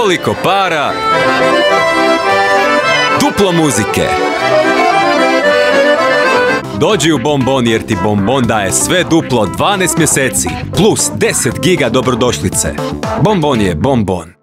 Toliko para, duplo muzike. Dođi u Bonbon jer ti Bonbon daje sve duplo 12 mjeseci plus 10 giga dobrodošlice. Bonbon je Bonbon.